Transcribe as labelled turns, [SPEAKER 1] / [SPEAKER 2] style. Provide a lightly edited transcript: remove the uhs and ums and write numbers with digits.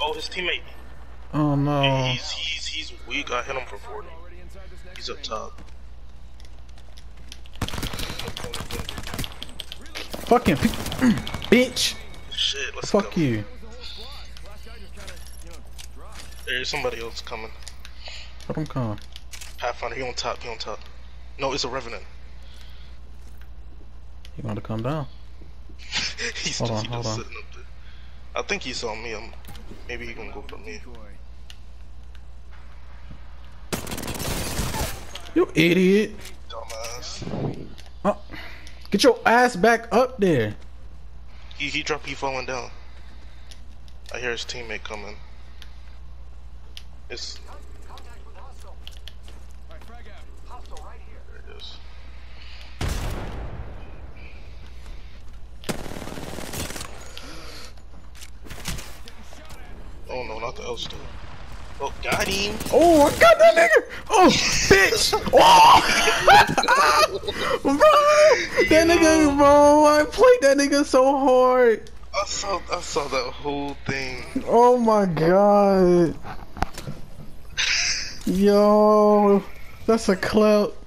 [SPEAKER 1] Oh, his teammate.
[SPEAKER 2] Oh no.
[SPEAKER 1] He's weak. I hit him for 40. He's up top.
[SPEAKER 2] Fucking bitch.
[SPEAKER 1] Shit, let's
[SPEAKER 2] Fuck
[SPEAKER 1] go.
[SPEAKER 2] you.
[SPEAKER 1] There's somebody else coming.
[SPEAKER 2] Let him come.
[SPEAKER 1] Pathfinder, he on top, No, it's a Revenant.
[SPEAKER 2] You want to come down?
[SPEAKER 1] He's
[SPEAKER 2] Hold
[SPEAKER 1] just,
[SPEAKER 2] on, hold on.
[SPEAKER 1] sitting up there. I think he saw me. Maybe he gonna go for me.
[SPEAKER 2] You idiot.
[SPEAKER 1] Dumbass.
[SPEAKER 2] Oh, get your ass back up there.
[SPEAKER 1] He falling down. I hear his teammate coming. It's... There it is. Oh no, not the L still. Oh, got him!
[SPEAKER 2] Oh, I got that nigga! Oh, bitch! Oh! Bro! That nigga, bro, I played that nigga so hard.
[SPEAKER 1] I saw that whole thing.
[SPEAKER 2] Oh my god. Yo, that's a clout.